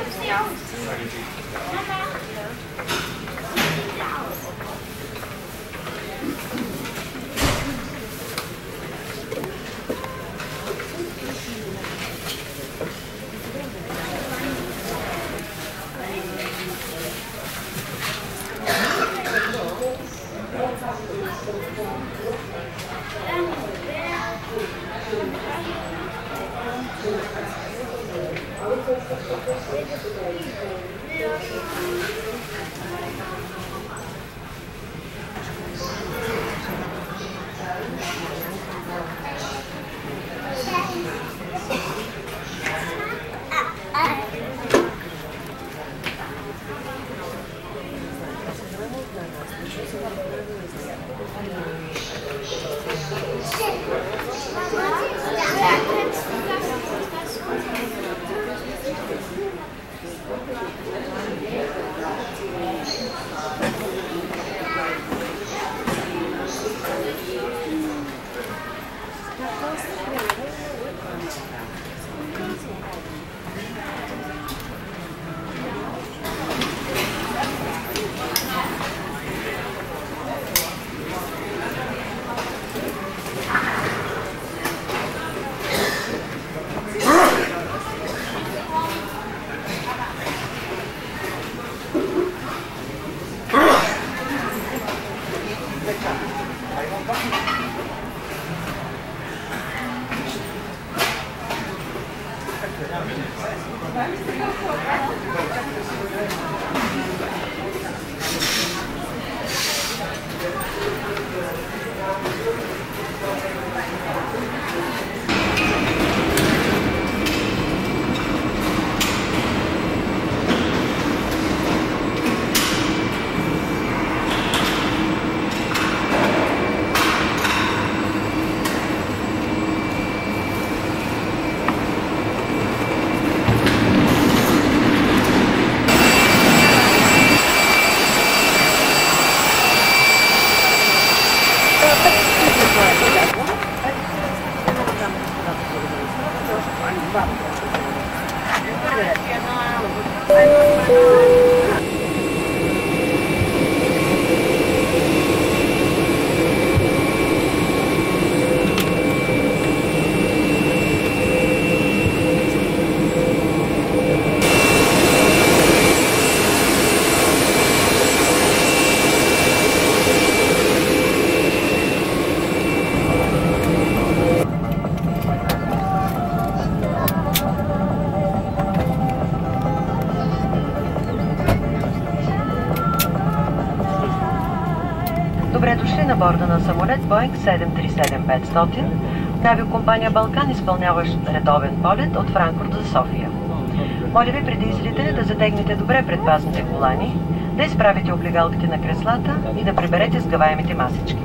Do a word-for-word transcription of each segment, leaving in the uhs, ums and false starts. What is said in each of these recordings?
На борда на самолет Боинг седем три седем петстотин на авиокомпания Балкан, изпълняващ редовен полет от Франкфурт за София. Моля ви преди излитане да затегнете добре предпазните колани, да изправите облегалките на креслата и да приберете сгъваемите масички.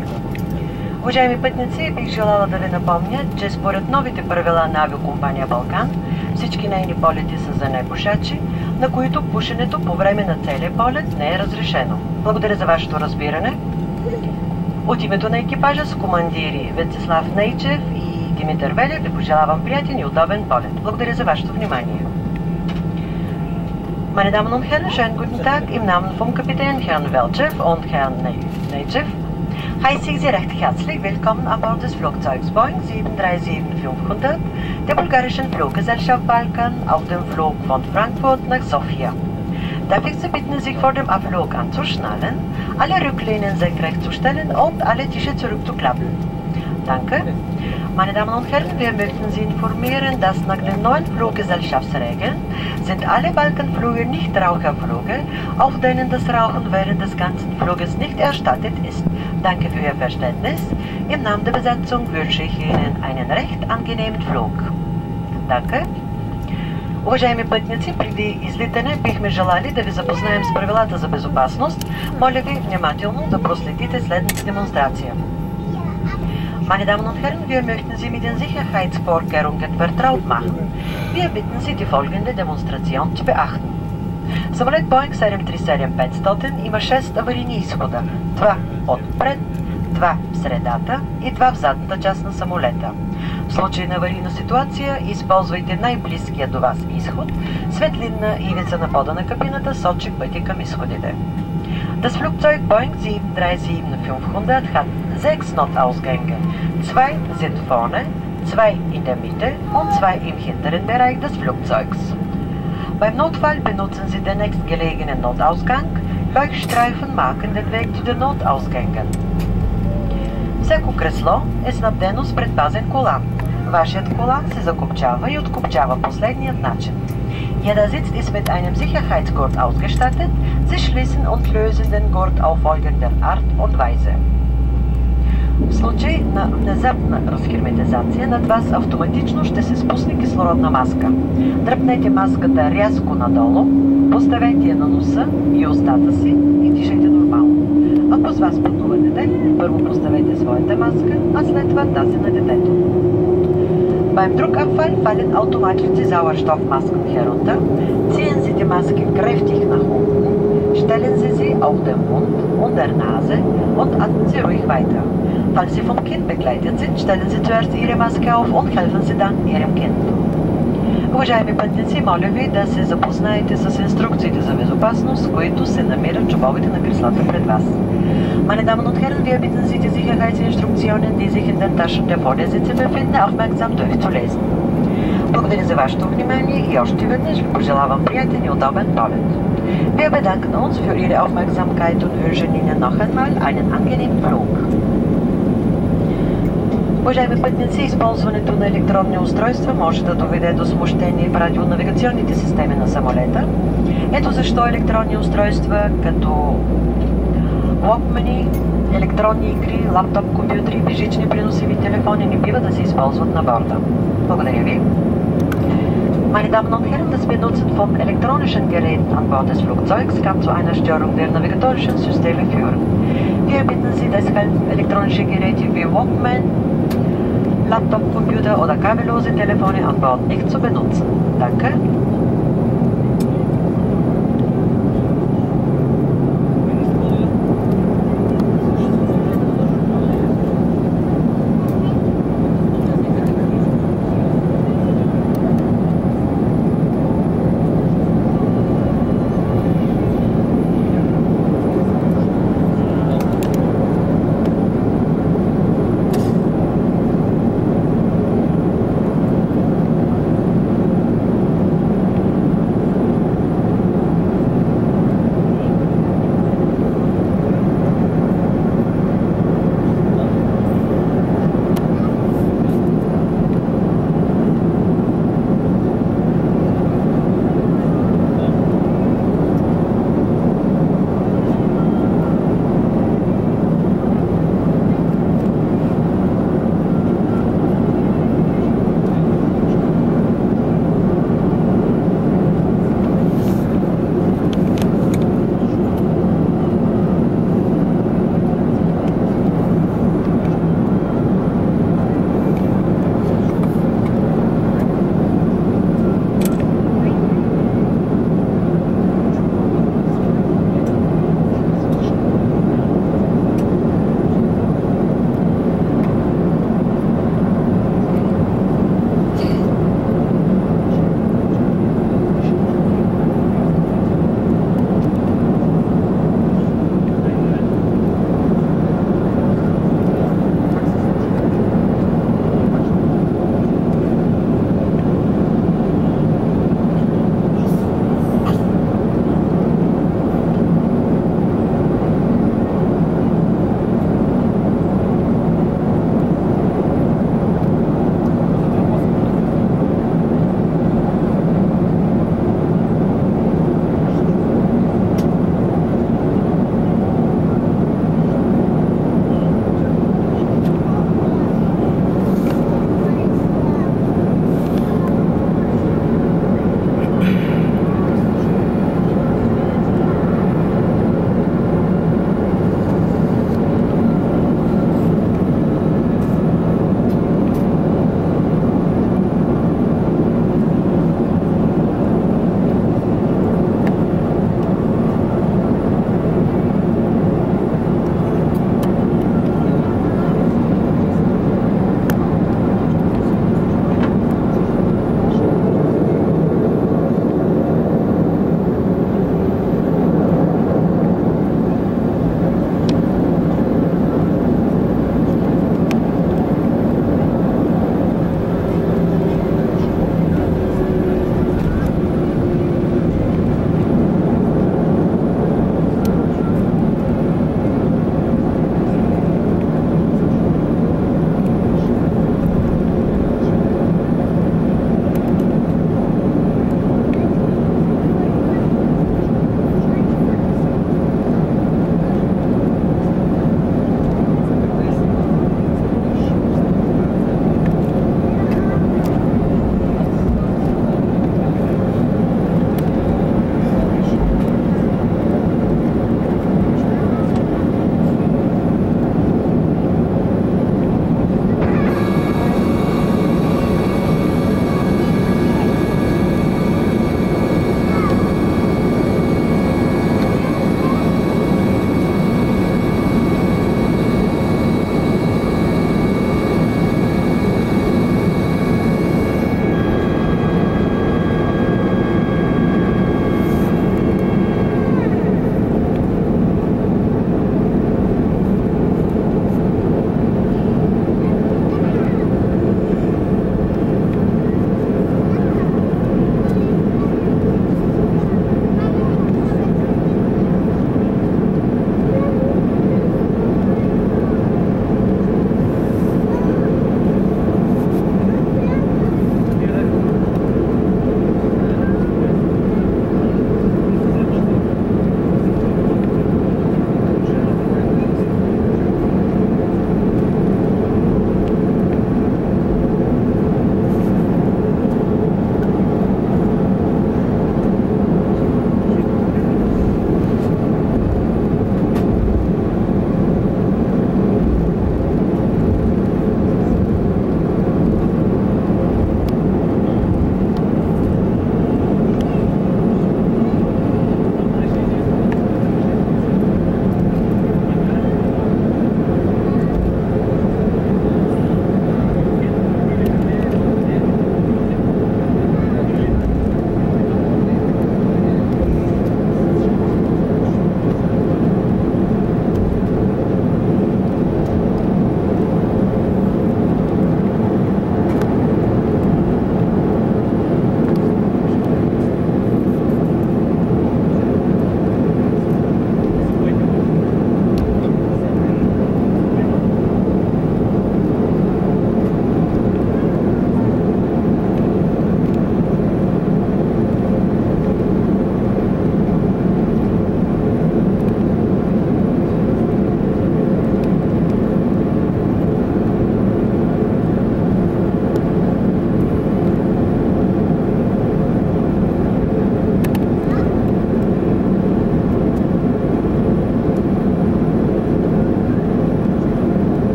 Уважаеми пътници, бих желала да ви напомня, че според новите правила на авиокомпания Балкан, всички нейни полети са за непушачи, на които пушенето по време на целия полет не е разрешено. Благодаря за вашето разбиране. От името на екипажа с командири Венцислав Нейчев и Димитър Велев ви пожелавам приятен и удобен полет. Благодаря за вашето внимание. Meine Damen und Herren, schönen guten Tag. Im Namen vom Kapitän Herrn Welchev und Herrn Neychev heiße ich Sie recht herzlich willkommen an Bord des Flugzeugs Boeing sieben drei sieben fünfhundert der bulgarischen Fluggesellschaft Balkan auf dem Flug von Frankfurt nach Sofia. Darf ich Sie bitten, sich vor dem Abflug anzuschnallen, alle Rücklehnen senkrecht zu stellen und alle Tische zurückzuklappen. Danke. Meine Damen und Herren, wir möchten Sie informieren, dass nach den neuen Fluggesellschaftsregeln sind alle Balkanflüge nicht Raucherflüge, auf denen das Rauchen während des ganzen Fluges nicht erstattet ist. Danke für Ihr Verständnis. Im Namen der Besatzung wünsche ich Ihnen einen recht angenehmen Flug. Danke. Уважаеми пътници, преди излитане бихме желали да ви запознаем с правилата за безопасност. Моля ви внимателно да проследите следната демонстрация. Meine Damen und Herren, wir möchten Sie mit den Sicherheitsvorkehrungen vertraut machen. Wir bitten Sie, die folgende Demonstration zu beachten. Самолет Boeing седем три седем петстотин има шест аварийни изхода. два отпред, два в средата и два в задната част на самолета. В случай на аварийна ситуация, използвайте най-близкия до вас изход. Светлинна ивица на пода на кабината сочи пътя към изходите. Das Flugzeug Boeing sieben drei sieben fünfhundert hat sechs Notausgänge. Zwei sind vorne, zwei in der Mitte und zwei im hinteren Bereich des Flugzeugs. Beim Notfall benutzen Sie den nächstgelegenen Notausgang. Leuchtstreifen marken den Weg zu den Notausgängen. Всяко кресло е снабдено с предпазен колан. Вашият колан се закопчава и откопчава последният начин. Jeder Sitz ist mit einem Sicherheitsgurt ausgestattet. Sie schließen und lösen den Gurt auf folgende Art und Weise. В случай на внезапна разхерметизация над вас автоматично ще се спусне кислородна маска. Дръпнете маската рязко надолу, поставете я на носа и устата си и дишайте нормално. Ако с вас пътува дете, първо поставете своята маска, а след това тази на детето. Beim Druckabfall fallen automatisch die Sauerstoffmasken herunter. Ziehen Sie die Maske kräftig nach unten, stellen Sie sie auf den Mund und der Nase und atmen Sie ruhig weiter. Falls Sie vom Kind begleitet sind, stellen Sie zuerst Ihre Maske auf und helfen Sie dann Ihrem Kind. Уважаеми пътници, моля ви да се запознаете с инструкциите за безопасност, които се намират в джобовете на креслата пред вас. Meine Damen und Herren, wir bitten Sie, die Sicherheitsinstruktionen, die sich in den Taschen der Vordersitze befinden, aufmerksam durchzulesen. Благодаря за вашето внимание и още веднъж ви пожелавам приятен и удобен полет. Wir bedanken uns für Ihre Aufmerksamkeit und wünschen Ihnen noch einmal einen angenehmen Flug. Уважаеми пътници, използването на електронни устройства може да доведе до смущение в радионавигационните системи на самолета. Ето защо електронни устройства като локмани, електронни игри, лаптоп компютри, бежични преносими телефони не бива да се използват на борда. Благодаря ви. Meine Damen und Herren, das Benutzen von elektronischen Geräten an Bord des Flugzeugs kann zu einer Störung der navigatorischen Systeme führen. Wir bitten Sie deshalb, elektronische Geräte wie Walkman, Laptop, Computer oder kabellose Telefone an Bord nicht zu benutzen. Danke.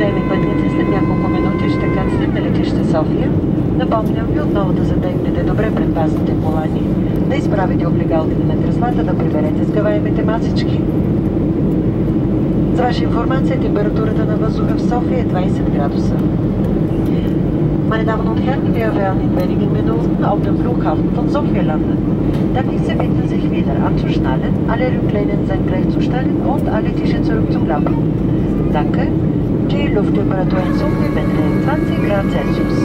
Уважаеми пътници, след няколко минути ще кацнем на летище София. Напомням ви отново да затегнете добре предпазните колани, да изправите облегалките на креслата, да приберете сгъваемите масички. За ваша информация, температурата на въздуха в София е двайсет градуса. Meine Damen und Herren, wir werden in wenigen Minuten auf dem Flughafen von Sofia landen. Darf ich Sie bitten, sich wieder anzuschnallen, alle Rücklehnen senkrecht zu stellen und alle Tische zurückzuklappen. Danke. Die Lufttemperatur in Sofia beträgt zwanzig Grad Celsius.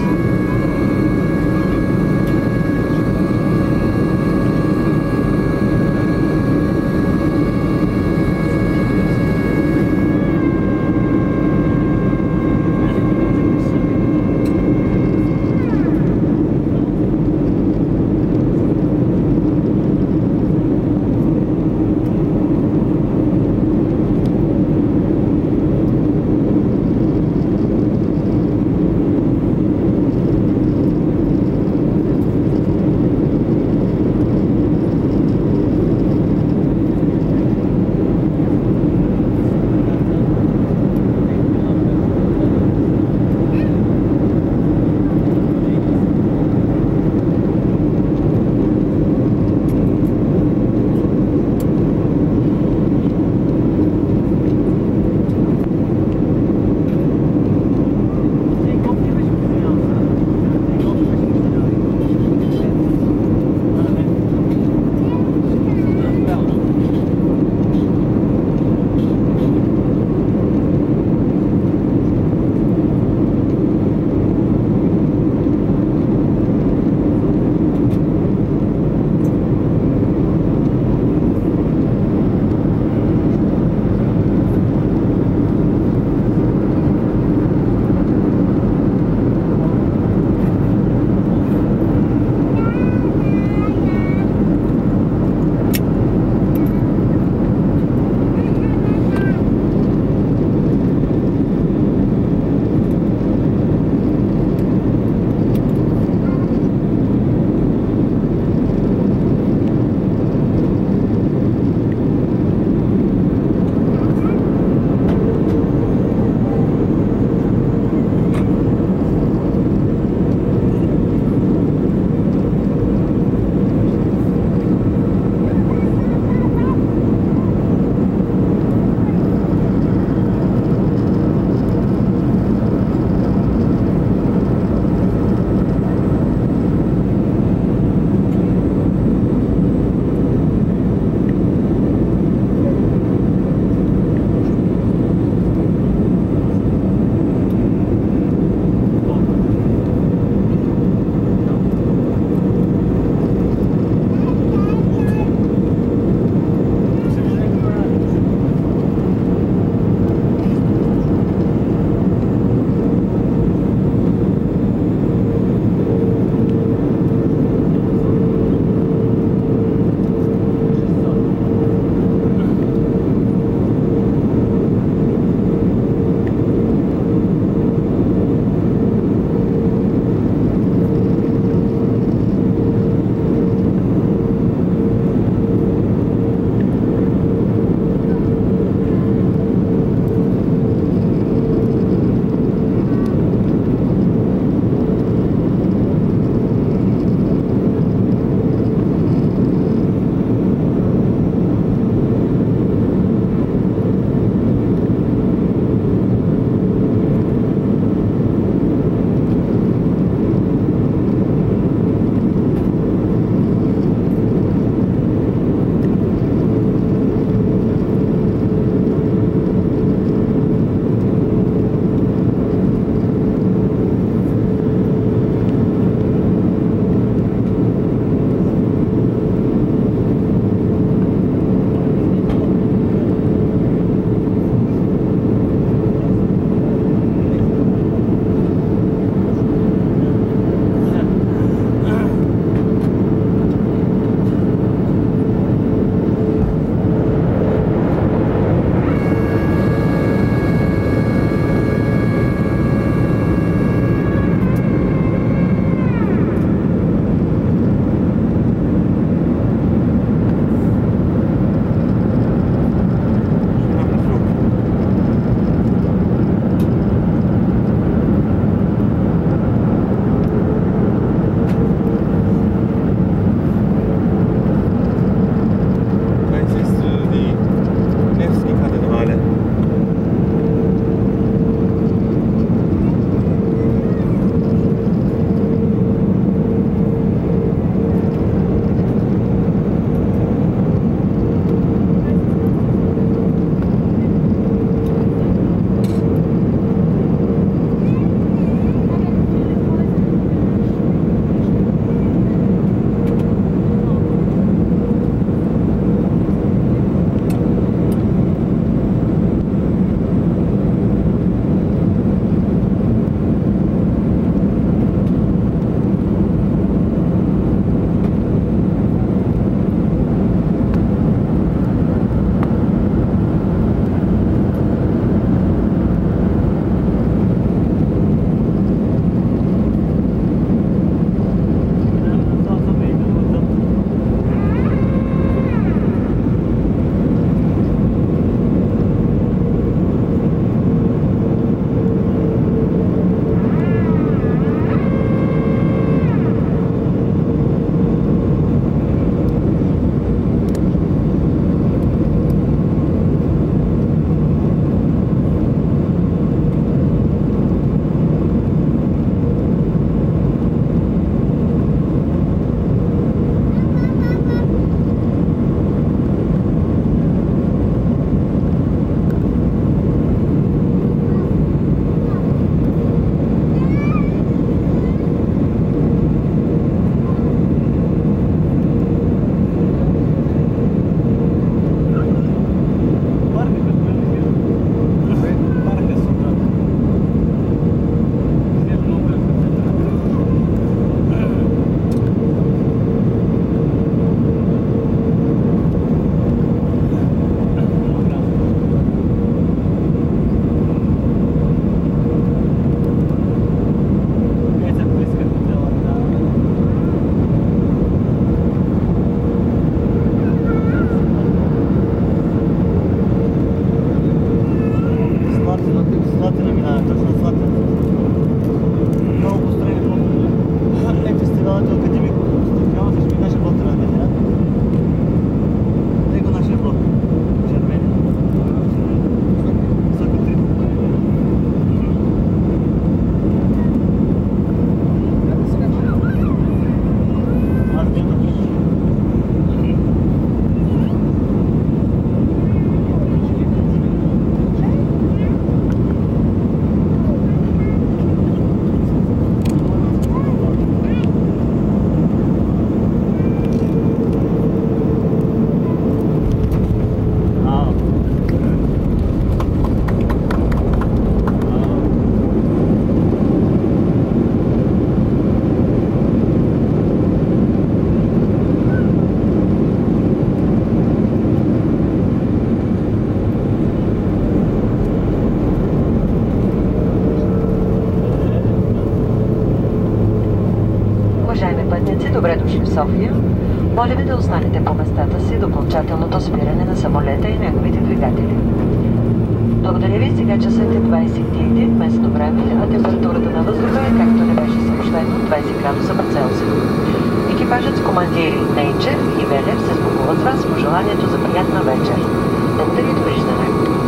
Добре дошли в София. Моля ви да останете по местата си до окончателното спиране на самолета и неговите двигатели. Благодаря ви. Сега часът е двайсет и един местно време, а температурата на въздуха е, както не беше съобщено, двайсет градуса по Целсий. Екипажът с командири Нейчев и Велев се спокуват с вас с пожеланието за приятна вечер. Благодаря и довиждане.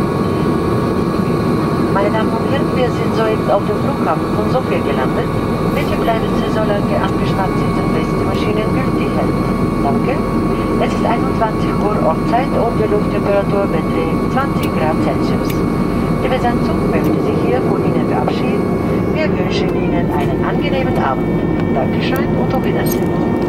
Meine Damen und Herren, wir sind soeben auf dem Flughafen von Sofia gelandet. Bitte bleiben Sie so lange angespannt sitzen, bis die Maschinen gültig hält. Danke. Es ist einundzwanzig Uhr Ortszeit und die Lufttemperatur beträgt zwanzig Grad Celsius. Die Besatzung möchte sich hier von Ihnen verabschieden. Wir wünschen Ihnen einen angenehmen Abend. Dankeschön und auf Wiedersehen.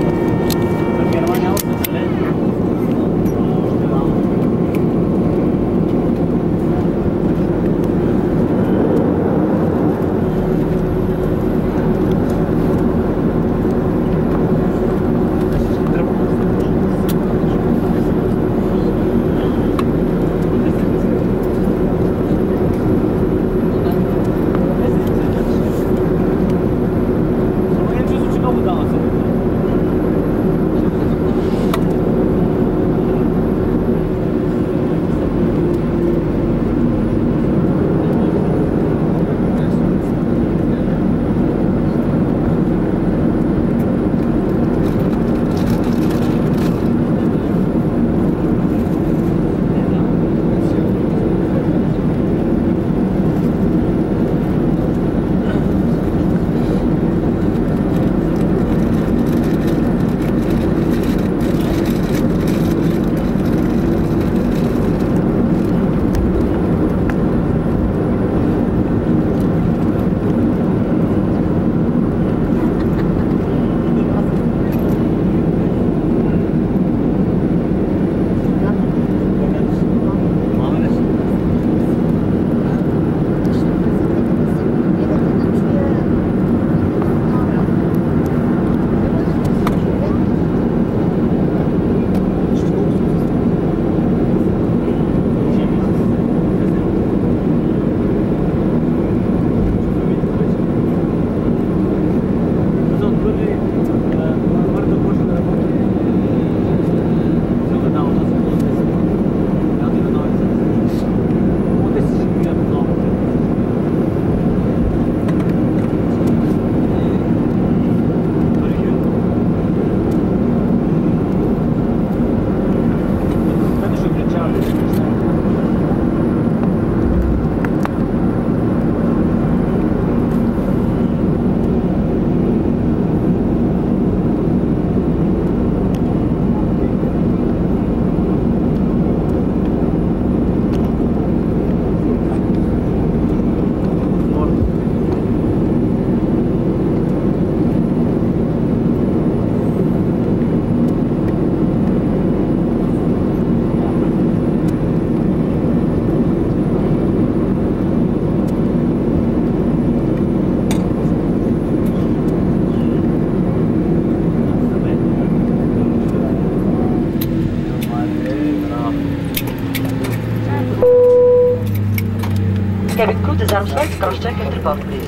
Cabin crew disarms flights, cross-check and report, please.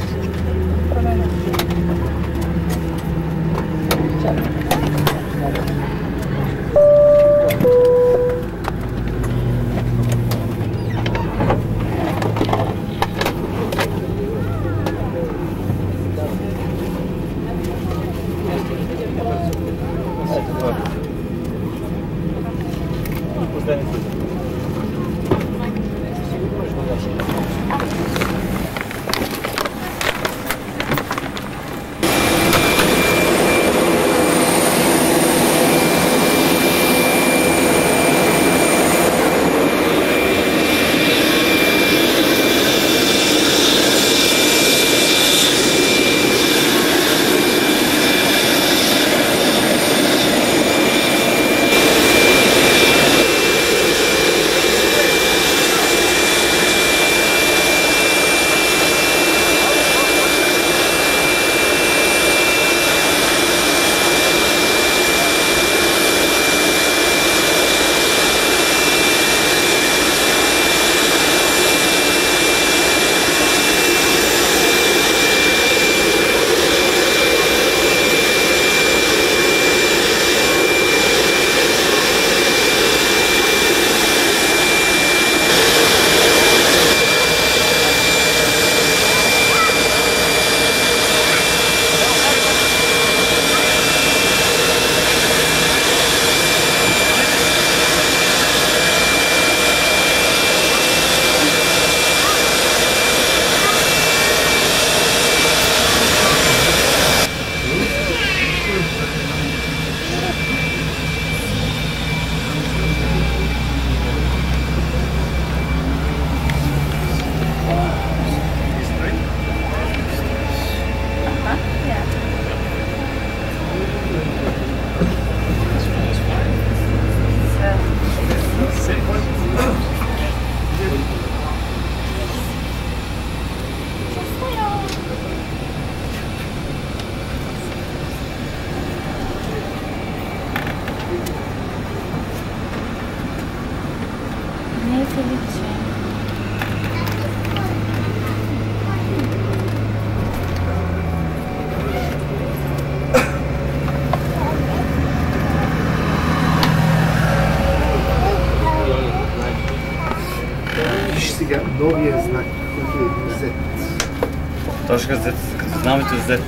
Точка Z, като знамето Z.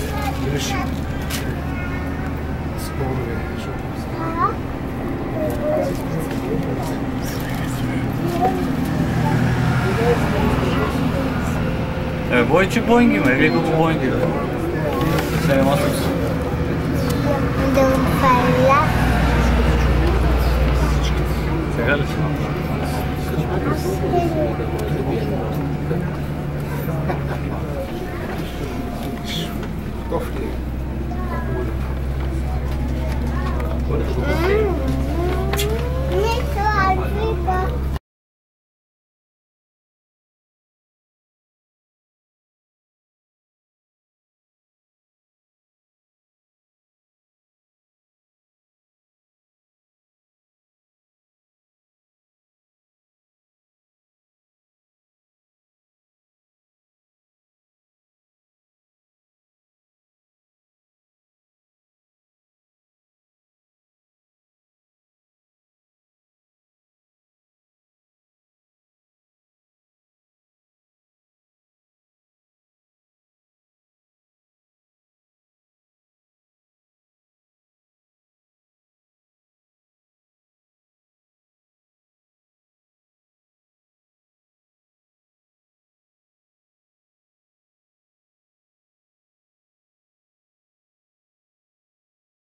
Е, бойче Боинг има, вие колко Боинг има? седем осем. Сега ли си?